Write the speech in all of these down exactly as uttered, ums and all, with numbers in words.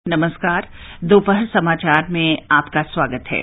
नमस्कार, दोपहर समाचार में आपका स्वागत है।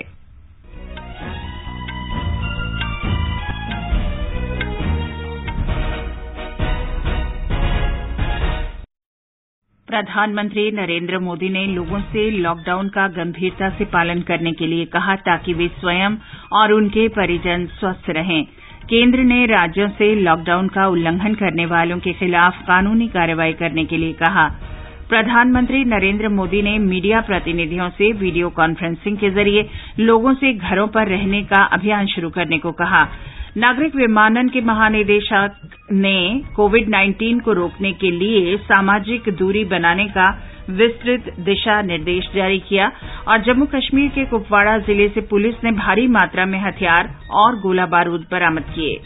प्रधानमंत्री नरेंद्र मोदी ने लोगों से लॉकडाउन का गंभीरता से पालन करने के लिए कहा ताकि वे स्वयं और उनके परिजन स्वस्थ रहें। केंद्र ने राज्यों से लॉकडाउन का उल्लंघन करने वालों के खिलाफ कानूनी कार्रवाई करने के लिए कहा। प्रधानमंत्री नरेंद्र मोदी ने मीडिया प्रतिनिधियों से वीडियो कॉन्फ्रेंसिंग के जरिए लोगों से घरों पर रहने का अभियान शुरू करने को कहा। नागरिक विमानन के महानिदेशक ने कोविड नाइन्टीन को रोकने के लिए सामाजिक दूरी बनाने का विस्तृत दिशा निर्देश जारी किया और जम्मू कश्मीर के कुपवाड़ा जिले से पुलिस ने भारी मात्रा में हथियार और गोला बारूद बरामद किए।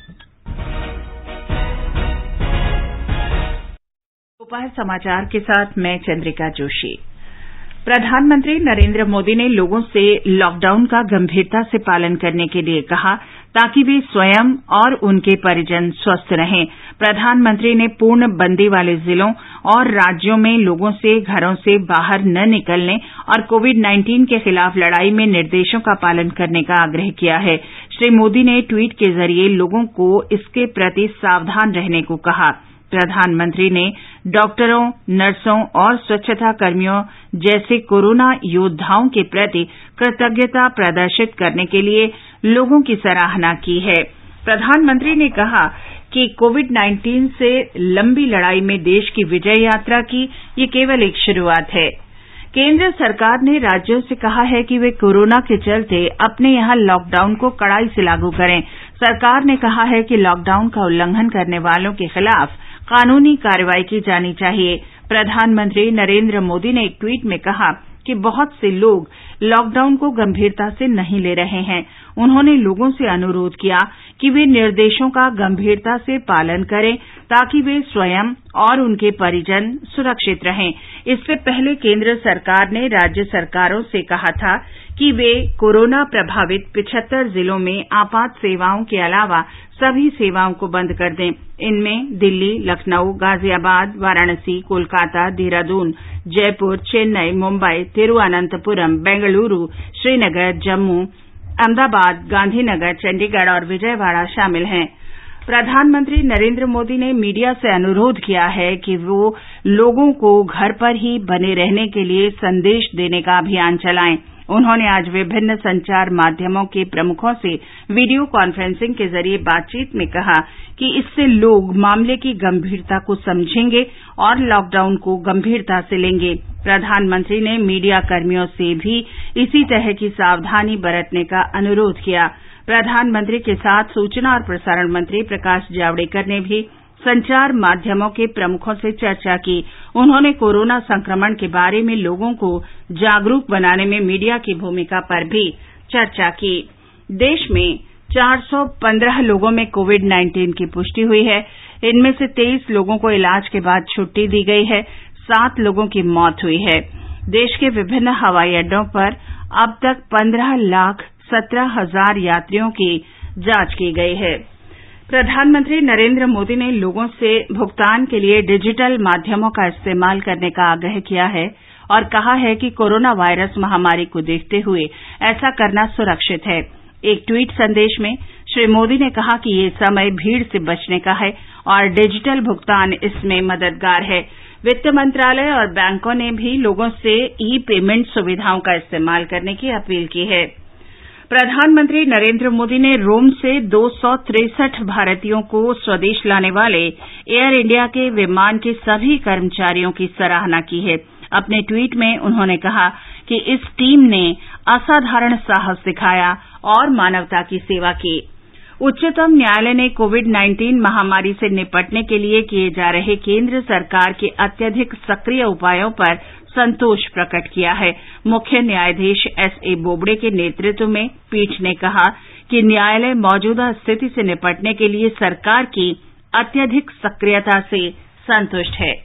दोपहर समाचार के साथ मैं चंद्रिका जोशी। प्रधानमंत्री नरेंद्र मोदी ने लोगों से लॉकडाउन का गंभीरता से पालन करने के लिए कहा ताकि वे स्वयं और उनके परिजन स्वस्थ रहें। प्रधानमंत्री ने पूर्ण बंदी वाले जिलों और राज्यों में लोगों से घरों से बाहर न निकलने और कोविड नाइन्टीन के खिलाफ लड़ाई में निर्देशों का पालन करने का आग्रह किया है। श्री मोदी ने ट्वीट के जरिए लोगों को इसके प्रति सावधान रहने को कहा। प्रधानमंत्री ने डॉक्टरों, नर्सों और स्वच्छता कर्मियों जैसे कोरोना योद्धाओं के प्रति कृतज्ञता प्रदर्शित करने के लिए लोगों की सराहना की है। प्रधानमंत्री ने कहा कि कोविड नाइन्टीन से लंबी लड़ाई में देश की विजय यात्रा की ये केवल एक शुरुआत है। केंद्र सरकार ने राज्यों से कहा है कि वे कोरोना के चलते अपने यहां लॉकडाउन को कड़ाई से लागू करें। सरकार ने कहा है कि लॉकडाउन का उल्लंघन करने वालों के खिलाफ कानूनी कार्रवाई की जानी चाहिए। प्रधानमंत्री नरेंद्र मोदी ने एक ट्वीट में कहा कि बहुत से लोग लॉकडाउन को गंभीरता से नहीं ले रहे हैं। उन्होंने लोगों से अनुरोध किया कि वे निर्देशों का गंभीरता से पालन करें ताकि वे स्वयं और उनके परिजन सुरक्षित रहें। इससे पहले केंद्र सरकार ने राज्य सरकारों से कहा था कि वे कोरोना प्रभावित पचहत्तर जिलों में आपात सेवाओं के अलावा सभी सेवाओं को बंद कर दें। इनमें दिल्ली, लखनऊ, गाजियाबाद, वाराणसी, कोलकाता, देहरादून, जयपुर, चेन्नई, मुंबई, तिरुवनंतपुरम, बेंगलुरु, श्रीनगर, जम्मू, अहमदाबाद, गांधीनगर, चंडीगढ़ और विजयवाड़ा शामिल हैं। प्रधानमंत्री नरेंद्र मोदी ने मीडिया से अनुरोध किया है कि वो लोगों को घर पर ही बने रहने के लिए संदेश देने का अभियान चलाएं। उन्होंने आज विभिन्न संचार माध्यमों के प्रमुखों से वीडियो कॉन्फ्रेंसिंग के जरिए बातचीत में कहा कि इससे लोग मामले की गंभीरता को समझेंगे और लॉकडाउन को गंभीरता से लेंगे। प्रधानमंत्री ने मीडिया कर्मियों से भी इसी तरह की सावधानी बरतने का अनुरोध किया। प्रधानमंत्री के साथ सूचना और प्रसारण मंत्री प्रकाश जावड़ेकर ने भी संचार माध्यमों के प्रमुखों से चर्चा की। उन्होंने कोरोना संक्रमण के बारे में लोगों को जागरूक बनाने में मीडिया की भूमिका पर भी चर्चा की। देश में चार सौ पंद्रह लोगों में कोविड नाइन्टीन की पुष्टि हुई है। इनमें से तेईस लोगों को इलाज के बाद छुट्टी दी गई है। सात लोगों की मौत हुई है। देश के विभिन्न हवाई अड्डों पर अब तक पंद्रह लाख सत्रह हजार यात्रियों की जांच की गई है। प्रधानमंत्री नरेंद्र मोदी ने लोगों से भुगतान के लिए डिजिटल माध्यमों का इस्तेमाल करने का आग्रह किया है और कहा है कि कोरोना वायरस महामारी को देखते हुए ऐसा करना सुरक्षित है। एक ट्वीट संदेश में श्री मोदी ने कहा कि ये समय भीड़ से बचने का है और डिजिटल भुगतान इसमें मददगार है। वित्त मंत्रालय और बैंकों ने भी लोगों से ई पेमेंट सुविधाओं का इस्तेमाल करने की अपील की है। प्रधानमंत्री नरेंद्र मोदी ने रोम से दो सौ तिरसठ भारतीयों को स्वदेश लाने वाले एयर इंडिया के विमान के सभी कर्मचारियों की सराहना की है। अपने ट्वीट में उन्होंने कहा कि इस टीम ने असाधारण साहस दिखाया और मानवता की सेवा की। उच्चतम न्यायालय ने कोविड नाइन्टीन महामारी से निपटने के लिए किए जा रहे केंद्र सरकार के अत्यधिक सक्रिय उपायों पर संतोष प्रकट किया है। मुख्य न्यायाधीश एस ए बोबड़े के नेतृत्व में पीठ ने कहा कि न्यायालय मौजूदा स्थिति से निपटने के लिए सरकार की अत्यधिक सक्रियता से संतुष्ट है।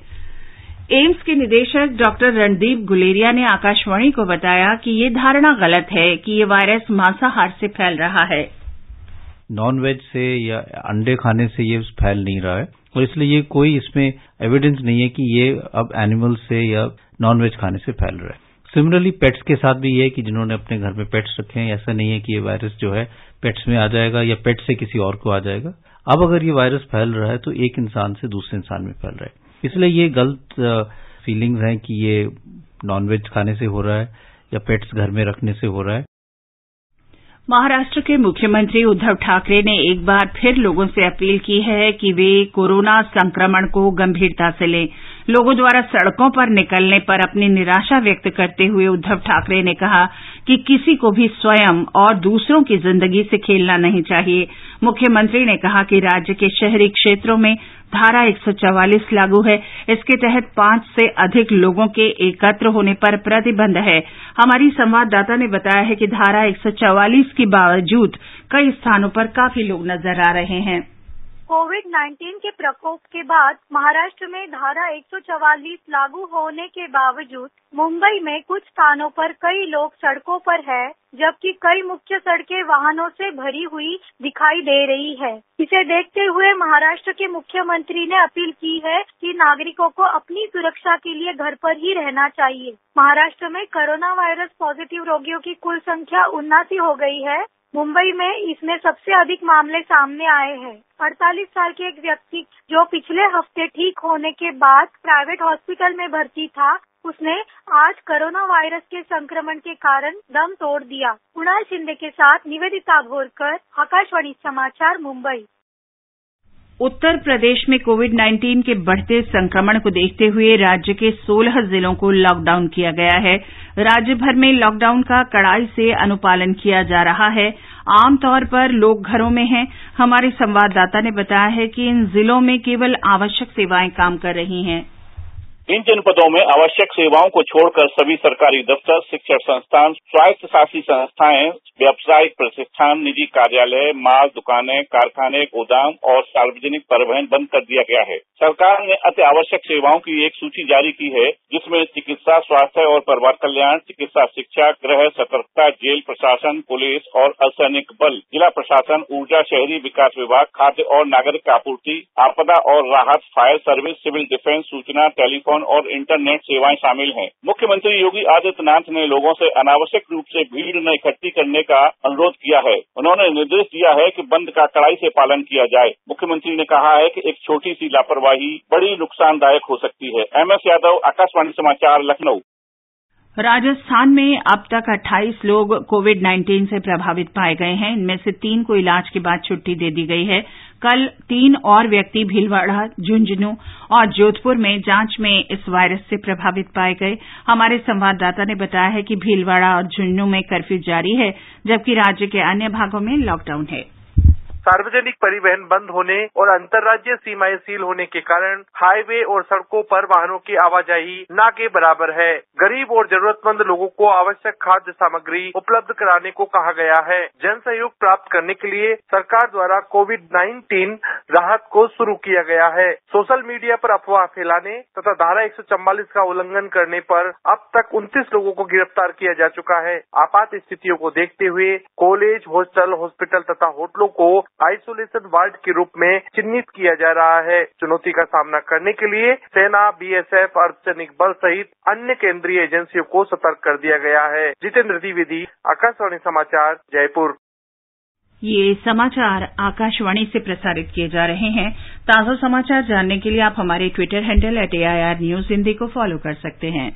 एम्स के निदेशक डॉक्टर रणदीप गुलेरिया ने आकाशवाणी को बताया कि ये धारणा गलत है कि ये वायरस मांसाहार से फैल रहा है। नॉन वेज से या अंडे खाने से ये फैल नहीं रहा है और इसलिए ये कोई इसमें एविडेंस नहीं है कि ये अब एनिमल से या नॉनवेज खाने से फैल रहा है। सिमिलरली पेट्स के साथ भी ये है कि जिन्होंने अपने घर में पेट्स रखे हैं, ऐसा नहीं है कि ये वायरस जो है पेट्स में आ जाएगा या पेट से किसी और को आ जाएगा। अब अगर ये वायरस फैल रहा है तो एक इंसान से दूसरे इंसान में फैल रहा है, इसलिए ये गलत फीलिंग्स हैं कि ये नॉनवेज खाने से हो रहा है या पेट्स घर में रखने से हो रहा है। महाराष्ट्र के मुख्यमंत्री उद्धव ठाकरे ने एक बार फिर लोगों से अपील की है कि वे कोरोना संक्रमण को गंभीरता से लें। लोगों द्वारा सड़कों पर निकलने पर अपनी निराशा व्यक्त करते हुए उद्धव ठाकरे ने कहा कि किसी को भी स्वयं और दूसरों की जिंदगी से खेलना नहीं चाहिए। मुख्यमंत्री ने कहा कि राज्य के शहरी क्षेत्रों में धारा एक सौ चौवालीस लागू है। इसके तहत पांच से अधिक लोगों के एकत्र होने पर प्रतिबंध है। हमारी संवाददाता ने बताया है कि धारा एक सौ चौवालीस के बावजूद कई स्थानों पर काफी लोग नजर आ रहे हैं। कोविड नाइन्टीन के प्रकोप के बाद महाराष्ट्र में धारा एक सौ चौवालीस लागू होने के बावजूद मुंबई में कुछ स्थानों पर कई लोग सड़कों पर हैं, जबकि कई मुख्य सड़कें वाहनों से भरी हुई दिखाई दे रही है। इसे देखते हुए महाराष्ट्र के मुख्यमंत्री ने अपील की है कि नागरिकों को अपनी सुरक्षा के लिए घर पर ही रहना चाहिए। महाराष्ट्र में कोरोना वायरस पॉजिटिव रोगियों की कुल संख्या उन्नासी हो गई है। मुंबई में इसमें सबसे अधिक मामले सामने आए हैं। अड़तालीस साल के एक व्यक्ति जो पिछले हफ्ते ठीक होने के बाद प्राइवेट हॉस्पिटल में भर्ती था, उसने आज कोरोना वायरस के संक्रमण के कारण दम तोड़ दिया। कुणाल शिंदे के साथ निवेदिता भोरकर, आकाशवाणी समाचार, मुंबई। उत्तर प्रदेश में कोविड नाइन्टीन के बढ़ते संक्रमण को देखते हुए राज्य के सोलह जिलों को लॉकडाउन किया गया है। राज्य भर में लॉकडाउन का कड़ाई से अनुपालन किया जा रहा है। आमतौर पर लोग घरों में हैं। हमारे संवाददाता ने बताया है कि इन जिलों में केवल आवश्यक सेवाएं काम कर रही हैं। इन जनपदों में आवश्यक सेवाओं को छोड़कर सभी सरकारी दफ्तर, शिक्षण संस्थान, स्वायत्त शासी संस्थाएं, व्यावसायिक प्रतिष्ठान, निजी कार्यालय, माल दुकानें, कारखाने, गोदाम और सार्वजनिक परिवहन बंद कर दिया गया है। सरकार ने अति आवश्यक सेवाओं की एक सूची जारी की है, जिसमें चिकित्सा, स्वास्थ्य और परिवार कल्याण, चिकित्सा शिक्षा, गृह, सतर्कता, जेल प्रशासन, पुलिस और अर्धसैनिक बल, जिला प्रशासन, ऊर्जा, शहरी विकास विभाग, खाद्य और नागरिक आपूर्ति, आपदा और राहत, फायर सर्विस, सिविल डिफेंस, सूचना, टेलीफोन और इंटरनेट सेवाएं शामिल हैं। मुख्यमंत्री योगी आदित्यनाथ ने लोगों से अनावश्यक रूप से भीड़ न इकट्ठी करने का अनुरोध किया है। उन्होंने निर्देश दिया है कि बंद का कड़ाई से पालन किया जाए। मुख्यमंत्री ने कहा है कि एक छोटी सी लापरवाही बड़ी नुकसानदायक हो सकती है। एम एस यादव, आकाशवाणी समाचार, लखनऊ। राजस्थान में अब तक अट्ठाईस लोग कोविड नाइन्टीन से प्रभावित पाए गए हैं। इनमें से तीन को इलाज के बाद छुट्टी दे दी गई है। कल तीन और व्यक्ति भीलवाड़ा, झुंझुनू और जोधपुर में जांच में इस वायरस से प्रभावित पाए गए। हमारे संवाददाता ने बताया है कि भीलवाड़ा और झुंझुनू में कर्फ्यू जारी है, जबकि राज्य के अन्य भागों में लॉकडाउन है। सार्वजनिक परिवहन बंद होने और अंतर्राज्यीय सीमाएं सील होने के कारण हाईवे और सड़कों पर वाहनों की आवाजाही न के बराबर है। गरीब और जरूरतमंद लोगों को आवश्यक खाद्य सामग्री उपलब्ध कराने को कहा गया है। जन सहयोग प्राप्त करने के लिए सरकार द्वारा कोविड नाइन्टीन राहत को शुरू किया गया है। सोशल मीडिया पर अफवाह फैलाने तथा धारा एक सौ चौवालीस का उल्लंघन करने पर अब तक उनतीस लोगों को गिरफ्तार किया जा चुका है। आपात स्थितियों को देखते हुए कॉलेज, हॉस्टल, हॉस्पिटल तथा होटलों को आइसोलेशन वार्ड के रूप में चिन्हित किया जा रहा है। चुनौती का सामना करने के लिए सेना, बी एस एफ, अर्धसैनिक बल सहित अन्य केंद्रीय एजेंसियों को सतर्क कर दिया गया है। जितेंद्र द्विवेदी, आकाशवाणी समाचार, जयपुर। ये समाचार आकाशवाणी से प्रसारित किए जा रहे हैं। ताजा समाचार जानने के लिए आप हमारे Twitter handle at A I R news Hindi को फॉलो कर सकते हैं।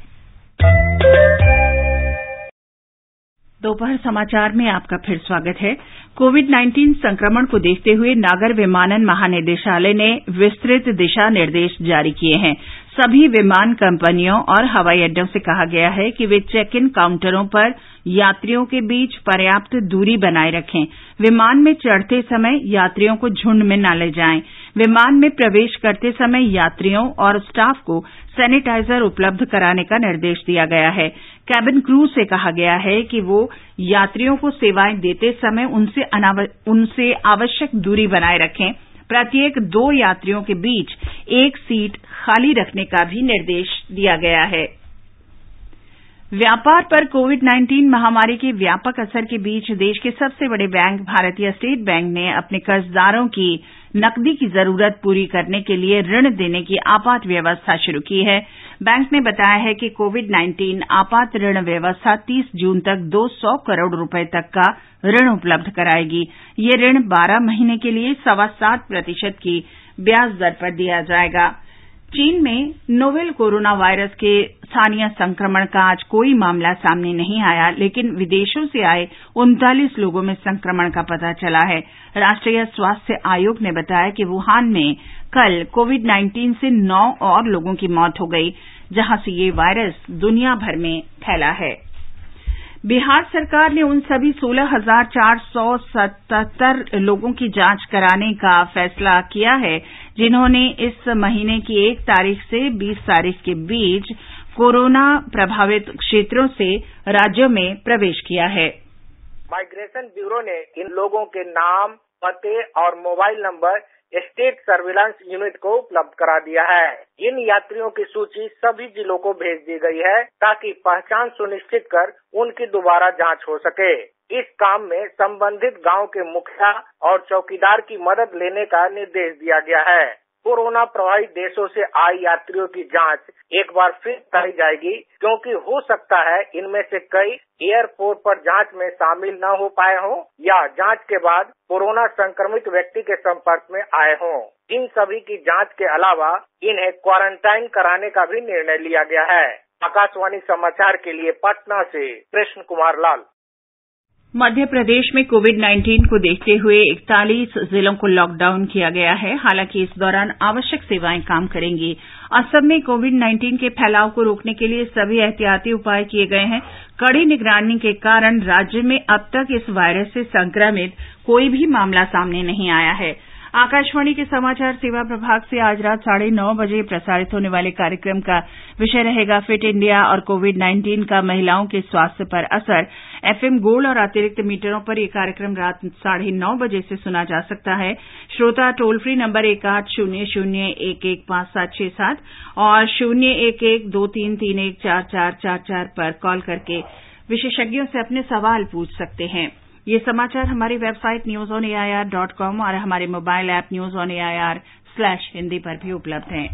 दोपहर समाचार में आपका फिर स्वागत है। कोविड नाइन्टीन संक्रमण को देखते हुए नागर विमानन महानिदेशालय ने विस्तृत दिशा निर्देश जारी किए हैं। सभी विमान कंपनियों और हवाई अड्डों से कहा गया है कि वे चेक इन काउंटरों पर यात्रियों के बीच पर्याप्त दूरी बनाए रखें। विमान में चढ़ते समय यात्रियों को झुंड में न ले जाएं। विमान में प्रवेश करते समय यात्रियों और स्टाफ को सैनिटाइजर उपलब्ध कराने का निर्देश दिया गया है। कैबिन क्रू से कहा गया है कि वो यात्रियों को सेवाएं देते समय उनसे उनसे आवश्यक दूरी बनाए रखें। प्रत्येक दो यात्रियों के बीच एक सीट खाली रखने का भी निर्देश दिया गया है। व्यापार पर कोविड नाइन्टीन महामारी के व्यापक असर के बीच देश के सबसे बड़े बैंक भारतीय स्टेट बैंक ने अपने कर्जदारों की नकदी की जरूरत पूरी करने के लिए ऋण देने की आपात व्यवस्था शुरू की है। बैंक ने बताया है कि कोविड नाइन्टीन आपात ऋण व्यवस्था तीस जून तक दो सौ करोड़ रुपए तक का ऋण उपलब्ध कराएगी। ये ऋण बारह महीने के लिए सवा सात प्रतिशत की ब्याज दर पर दिया जाएगा। चीन में नोवेल कोरोना वायरस के स्थानीय संक्रमण का आज कोई मामला सामने नहीं आया, लेकिन विदेशों से आए उनतालीस लोगों में संक्रमण का पता चला है। राष्ट्रीय स्वास्थ्य आयोग ने बताया कि वुहान में कल कोविड नाइन्टीन से नौ और लोगों की मौत हो गई, जहां से ये वायरस दुनिया भर में फैला है। बिहार सरकार ने उन सभी सोलह हजार चार सौ सतहत्तर लोगों की जांच कराने का फैसला किया है जिन्होंने इस महीने की एक तारीख से बीस तारीख के बीच कोरोना प्रभावित क्षेत्रों से राज्यों में प्रवेश किया है। माइग्रेशन ब्यूरो ने इन लोगों के नाम, पते और mobile number state surveillance unit को उपलब्ध करा दिया है। इन यात्रियों की सूची सभी जिलों को भेज दी गई है ताकि पहचान सुनिश्चित कर उनकी दोबारा जांच हो सके। इस काम में संबंधित गांव के मुखिया और चौकीदार की मदद लेने का निर्देश दिया गया है। कोरोना प्रभावित देशों से आए यात्रियों की जांच एक बार फिर कराई जाएगी, क्योंकि हो सकता है इनमें से कई एयरपोर्ट पर जांच में शामिल न हो पाए हों या जांच के बाद कोरोना संक्रमित व्यक्ति के संपर्क में आए हों। इन सभी की जांच के अलावा इन्हें क्वारंटाइन कराने का भी निर्णय लिया गया है। आकाशवाणी समाचार के लिए पटना से कृष्ण कुमार लाल। मध्य प्रदेश में कोविड नाइन्टीन को देखते हुए इकतालीस जिलों को लॉकडाउन किया गया है। हालांकि इस दौरान आवश्यक सेवाएं काम करेंगी। असम में कोविड नाइन्टीन के फैलाव को रोकने के लिए सभी एहतियाती उपाय किए गए हैं। कड़ी निगरानी के कारण राज्य में अब तक इस वायरस से संक्रमित कोई भी मामला सामने नहीं आया है। आकाशवाणी के समाचार सेवा प्रभाग से आज रात साढ़े नौ बजे प्रसारित होने वाले कार्यक्रम का विषय रहेगा फिट इंडिया और कोविड नाइन्टीन का महिलाओं के स्वास्थ्य पर असर। एफएम गोल्ड और अतिरिक्त मीटरों पर यह कार्यक्रम रात साढ़े नौ बजे से सुना जा सकता है। श्रोता टोल फ्री नंबर एक आठ शून्य शून्य एक एक पांच सात छह सात और शून्य एक एक दो तीन तीन एक चार चार चार चार पर कॉल करके विशेषज्ञों से अपने सवाल पूछ सकते हैं। ये समाचार हमारी website news on AIR dot com और हमारे mobile app news on AIR slash Hindi पर भी उपलब्ध हैं।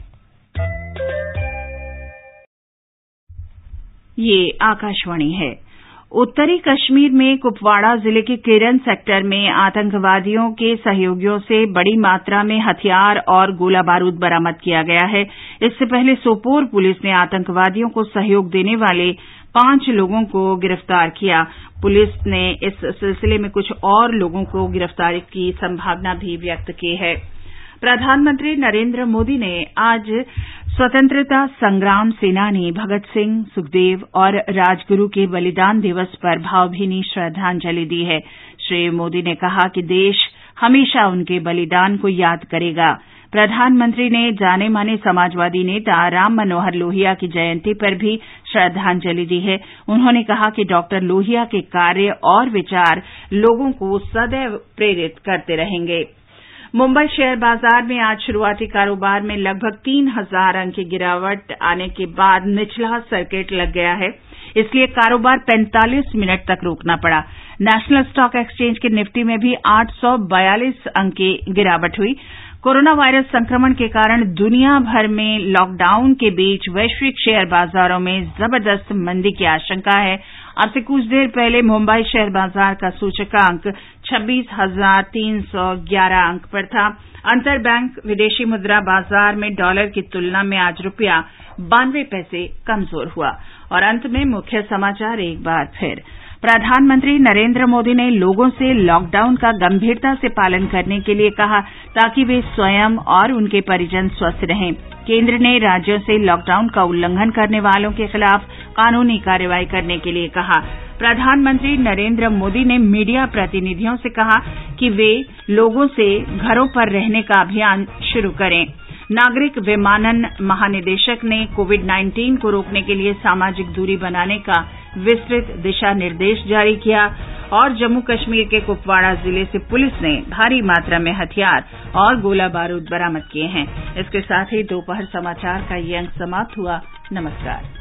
ये आकाशवाणी है। उत्तरी कश्मीर में कुपवाड़ा जिले के केरन सेक्टर में आतंकवादियों के सहयोगियों से बड़ी मात्रा में हथियार और गोला बारूद बरामद किया गया है। इससे पहले सोपोर पुलिस ने आतंकवादियों को सहयोग देने वाले पांच लोगों को गिरफ्तार किया। पुलिस ने इस सिलसिले में कुछ और लोगों को गिरफ्तारी की संभावना भी व्यक्त की है। प्रधानमंत्री नरेंद्र मोदी ने आज स्वतंत्रता संग्राम सेनानी भगत सिंह, सुखदेव और राजगुरु के बलिदान दिवस पर भावभीनी श्रद्धांजलि दी है। श्री मोदी ने कहा कि देश हमेशा उनके बलिदान को याद करेगा। प्रधानमंत्री ने जाने माने समाजवादी नेता राम मनोहर लोहिया की जयंती पर भी श्रद्धांजलि दी है। उन्होंने कहा कि डॉक्टर लोहिया के कार्य और विचार लोगों को सदैव प्रेरित करते रहेंगे। मुंबई शेयर बाजार में आज शुरुआती कारोबार में लगभग तीन हजार अंक की गिरावट आने के बाद निचला सर्किट लग गया है, इसलिए कारोबार पैंतालीस मिनट तक रोकना पड़ा। नेशनल स्टॉक एक्सचेंज के निफ्टी में भी आठ सौ बयालीस अंक की गिरावट हुई। कोरोना वायरस संक्रमण के कारण दुनिया भर में लॉकडाउन के बीच वैश्विक शेयर बाजारों में जबरदस्त मंदी की आशंका है। अब से कुछ देर पहले मुंबई शेयर बाजार का सूचकांक छब्बीस हजार तीन सौ ग्यारह अंक पर था। अंतर बैंक विदेशी मुद्रा बाजार में डॉलर की तुलना में आज रुपया बानवे पैसे कमजोर हुआ। और अंत में मुख्य समाचार एक बार फिर। प्रधानमंत्री नरेंद्र मोदी ने लोगों से लॉकडाउन का गंभीरता से पालन करने के लिए कहा ताकि वे स्वयं और उनके परिजन स्वस्थ रहें। केंद्र ने राज्यों से लॉकडाउन का उल्लंघन करने वालों के खिलाफ कानूनी कार्रवाई करने के लिए कहा। प्रधानमंत्री नरेंद्र मोदी ने मीडिया प्रतिनिधियों से कहा कि वे लोगों से घरों पर रहने का अभियान शुरू करें। नागरिक विमानन महानिदेशक ने कोविड नाइन्टीन को रोकने के लिए सामाजिक दूरी बनाने का विस्तृत दिशा निर्देश जारी किया। और जम्मू कश्मीर के कुपवाड़ा जिले से पुलिस ने भारी मात्रा में हथियार और गोला बारूद बरामद किए हैं। इसके साथ ही दोपहर समाचार का ये अंक समाप्त हुआ। नमस्कार।